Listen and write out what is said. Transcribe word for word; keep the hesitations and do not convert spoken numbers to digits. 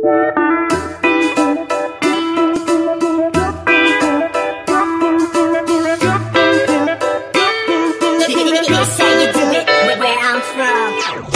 Let me, let me say you do it where I'm from.